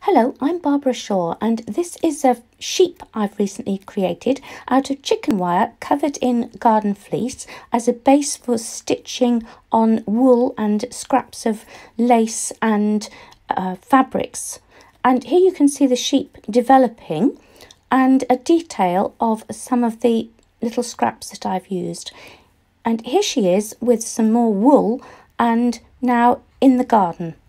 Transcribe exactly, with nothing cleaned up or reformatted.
Hello, I'm Barbara Shaw, and this is a sheep I've recently created out of chicken wire covered in garden fleece as a base for stitching on wool and scraps of lace and uh, fabrics. And here you can see the sheep developing and a detail of some of the little scraps that I've used. And here she is with some more wool and now in the garden.